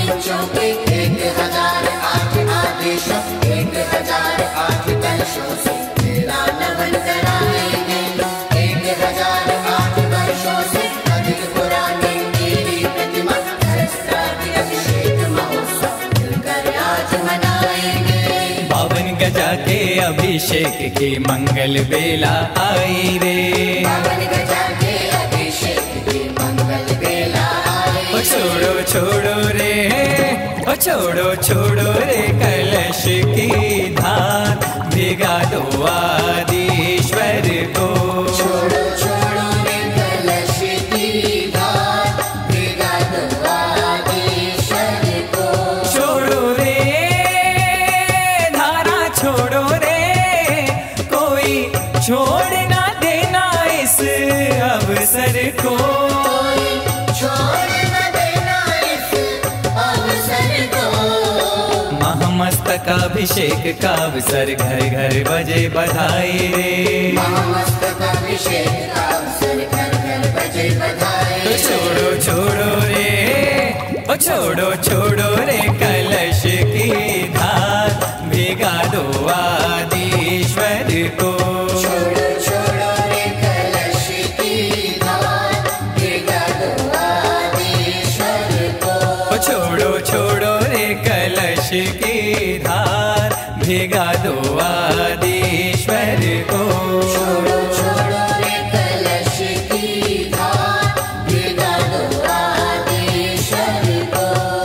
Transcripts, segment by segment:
बीचों के 1008 आदेशों 1008 कलशों से तेरा नमन कराएंगे। 1008 वर्षों से अधिक पुरानी तेरी प्रतिमा सहस्त्राब्दी अभिषेक महोत्सव मिलकर आज मनाएंगे। पावन गजा के अभिषेक की मंगल बेला आई रे। पावन गजा के अभिषेक की मंगल बेला आई। ओ छोड़ो छोड़ो रे, ओ छोड़ो छोड़ो रे कलश की धार, भिगा दो आदिश्वर को। छोड़ो छोड़ो रे कलश की धार, भिगा दो आदिश्वर को। छोड़ो रे धारा छोड़ो रे, कोई छोड़ ना देना इस अवसर को। छोड़ न देना इस अवसर को। महामस्तक अभिषेक का अवसर घर घर बजे बधाई रे। महामस्तक अभिषेक का अवसर घर घर बजे बधाई। तो छोड़ो छोड़ो रे, ओ छोड़ो छोड़ो रे कलश की धार, भिगा दो आदिश्वर को। छोड़ो छोड़ो रे कलश की धार, भिगा दो आदिश्वर को। ओ छोड़ो छोड़ो रे कलश की धार, भिगा दो आदिश्वर को। छोड़ो छोड़ो रे कलश की धार, भिगा दो आदिश्वर को।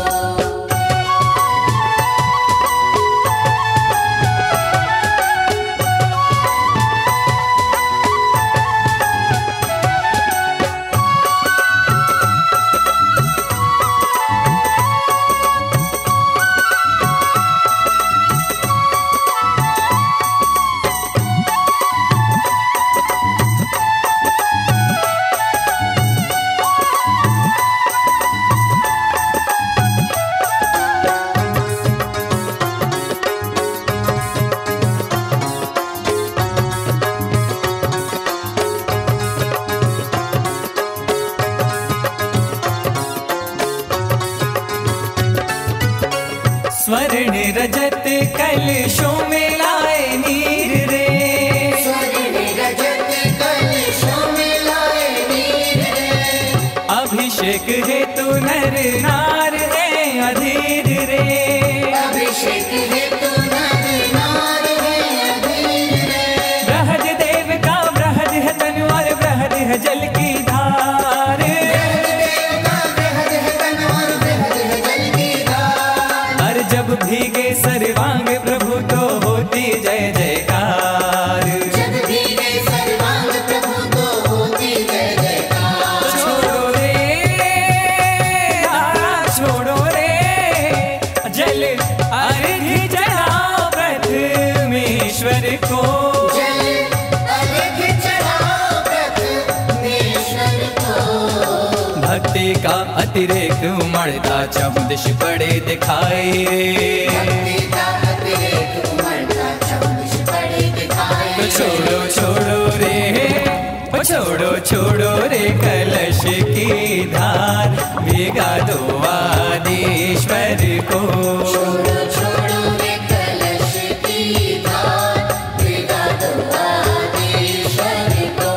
स्वर्ण रजत कलशों में लाए नीर रे। स्वर्ण रजत कलशों में लाए नीर रे। अभिषेक हेतु नर नार है अधीर रे। अभिषेक हेतु नर नार है अधीर रे। बृहद देव का बृहद है तन और बृहद है जल की धार। देव का बृहद है तन और बृहद है जल की धार। और जब भीगे सर्वांग प्रभु तो होती जय जयकार। जब भीगे सर्वांग प्रभु तो होती जय जयकार। छोड़ो रे धारा छोड़ो रे, जल अर्घ्य चढ़ाओ प्रथमेश्वर को। जल अर्घ्य चढ़ाओ प्रथमेश्वर को। भक्ति का अतिरेक उमड़ता चौदिश पड़े दिखाई रे। भक्ति का अतिरेक उमड़ता चौदिश पड़े दिखाई। तो छोड़ो छोड़ो रे, ओ छोड़ो छोड़ो रे कलश की धार, भिगा दो आदिश्वर को। छोड़ो छोड़ो रे कलश की धार, भिगा दो आदिश्वर को।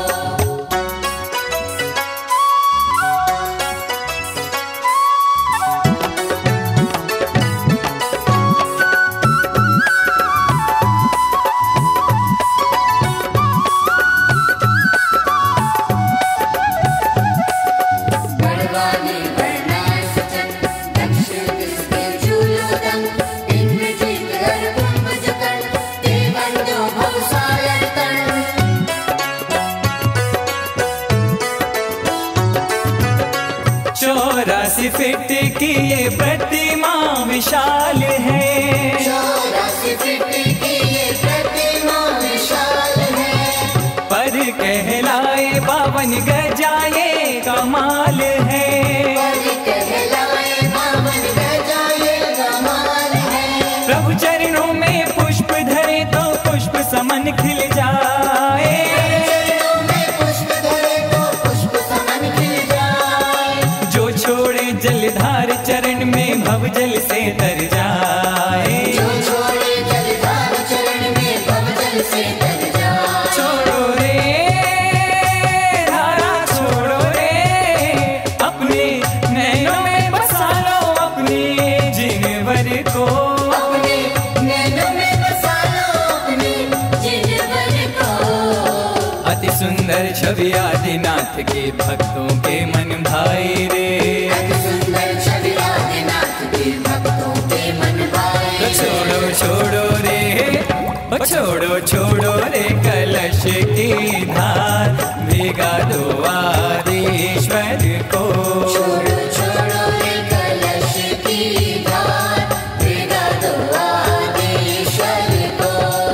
बड़वानी बरनाए सचन, दक्षिण दिस देव झूलोदम। इंद्रजीत हर कुंभज कण, ते बंदो भवसागर तण। 84 फीट की ये प्रतिमा विशाल है। 84 फीट की ये प्रतिमा विशाल है। पर कहलाए 52 गजा ये कमाल है। पर कहलाए 52 गजा ये कमाल है। प्रभु चरणों में पुष्प धरे तो पुष्प समन खिल जाए। चरणों में पुष्प धरे तो पुष्प समन खिल जाए। जो छोड़े जलधार चरण में भवजल से तर जाए। जो छोड़े जलधार चरण में भवजल से तर जाए। छोड़ो रे धारा छोड़ो रे, अपने नैनों में बसा लो अपने जिनवर को। अपने नैनों में बसा लो अपने जिनवर को। अति सुंदर छवि आदिनाथ के भक्तों के मन भाई रे। अति सुंदर छवि आदिनाथ के भक्तों के मन भाए। तो छोड़ो छोड़ो रे, ओ छोड़ो छोड़ो रे कलश की धार, भिगा दो आदिश्वर को। छोड़ो छोड़ो रे कलश की धार, भिगा दो आदिश्वर को।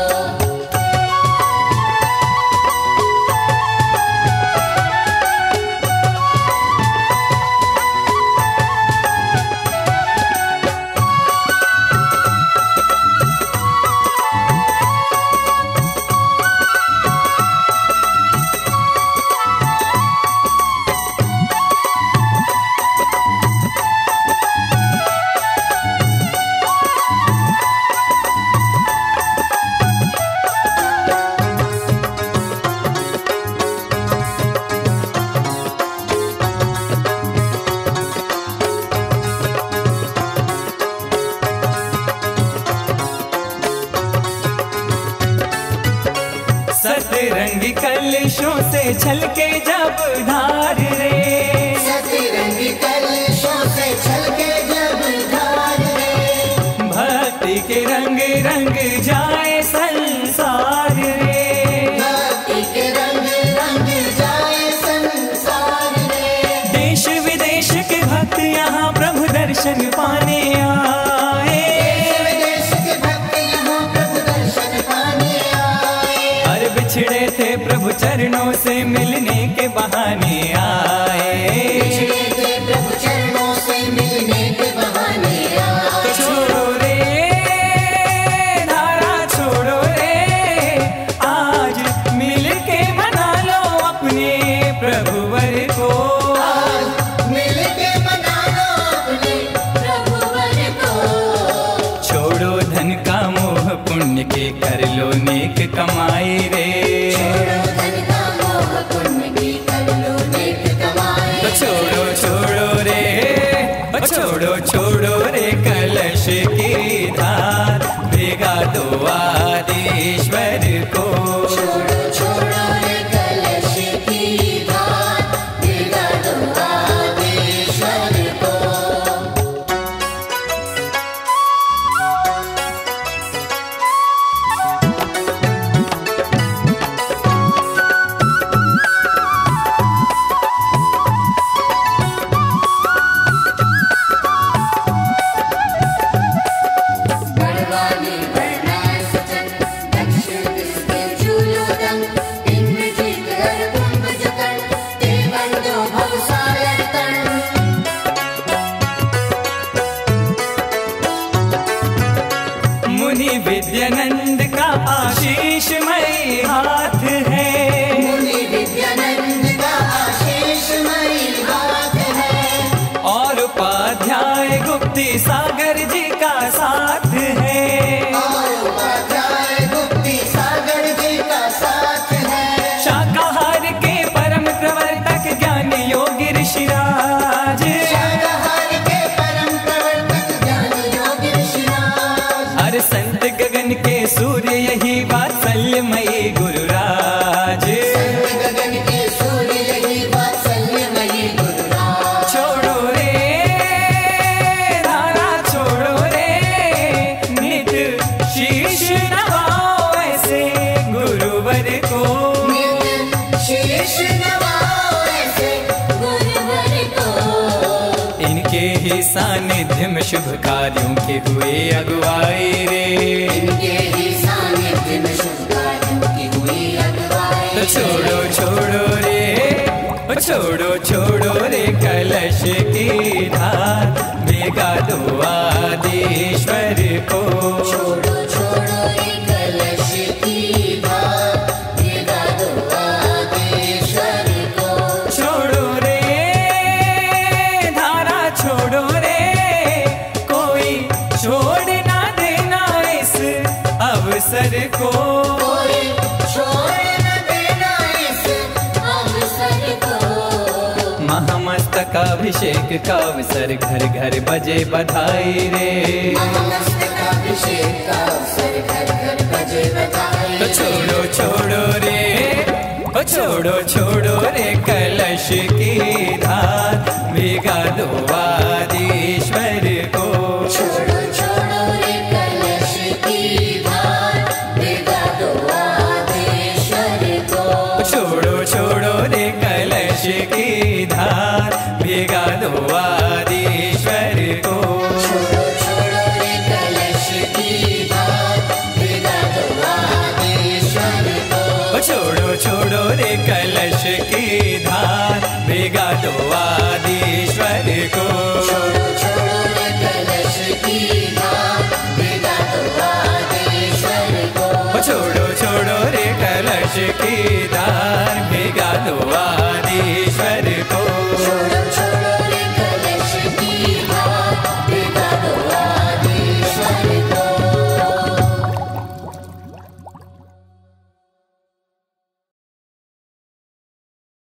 सतरंगी कलशों से छलके जब धार रे। सतरंगी कलशों से छलके जब धार रे। भक्ति के रंग रंग जाए संसार रे। भक्ति के रंग रंग जाए संसार रे। देश विदेश के भक्त यहाँ प्रभु दर्शन पाने आए। देश विदेश के भक्त यहाँ प्रभु दर्शन पाने आए। हर बिछड़े थे प्रभु चरणों से मिलने के बहाने आए। बिछड़े थे प्रभु चरणों से मिलने के बहाने आए। तो छोड़ो रे धारा छोड़ो रे, आज मिल के मना लो अपने प्रभुवर को। आज मिल के मना लो अपने प्रभुवर को। छोड़ो धन का मोह पुण्य के कर लो नेक कमाई रे। छोड़ो धन का मोह पुण्य की कर लो नेक कमाई। तो छोड़ो छोड़ो रे, ओ छोड़ो छोड़ो रे कलश की धार, भिगा दो आदिश्वर को। छोड़ो छोड़ो रे कलश की धार, भिगा दो आदिश्वर को। बड़वानी बरनाए सचन, दक्षिण दिशे झूलोदन, इंद्रजीत हर कुंभ जकन, ते बंदो भवसागर तन। मुनि विद्यानंद का आशीषमय हाथ है। मुनि विद्यानंद का आशीषमय हाथ है। और उपाध्याय गुप्ती सागर जी का साथ है। और उपाध्याय गुप्ती सागर जी का साथ है। शाकाहार के परम प्रवर्तक ज्ञान योगी ऋषिराज। शाकाहार के परम प्रवर्तक ज्ञान योगी ऋषिराज। हर संत गगन के सूर्य यही वात्सल्यमयी गुरुराज। संत गगन के सूर्य यही वात्सल्यमयी गुरुराज। छोड़ो रे धारा छोड़ो रे, नित शीश नवाओ ऐसे गुरुवर को। नित शीश नवाओ ऐसे गुरुवर को। इनके ही सानिध्य में शुभ कार्यों के हुए अगुवाई रे। इनके ही सानिध्य में शुभ कार्यों की हुई अगुवाई। तो छोड़ो छोड़ो रे, ओ छोड़ो छोड़ो रे कलश की धार, भिगा दो आदिश्वर को। छोड़ो छोड़ो ये कलश की धार, भिगा दो आदिश्वर को। छोड़ो रे धारा छोड़ो रे, को महामस्तकाभिषेक का अवसर घर घर बजे बधाई रे। महामस्तकाभिषेक का अवसर घर घर बजे बधाई तो छोड़ो छोड़ो रे, ओ छोड़ो छोड़ो रे कलश की धार, भिगा दो आदिश्वर को। छोड़ो छोड़ो रे कलश की धार, भिगा दो आदिश्वर को। छोड़ो छोड़ो रे कलश की धार, भिगा दो आदिश्वर को। छोड़ो छोड़ो रे कलश की धार, भिगा दो आदिश्वर को। छोड़ो छोड़ो रे कलश की धार, भिगा दो आदिश्वर को। छोड़ो छोड़ो रे कलश की धार, भिगा दो आदिश्वर को। छोड़ो छोड़ो रे कलश की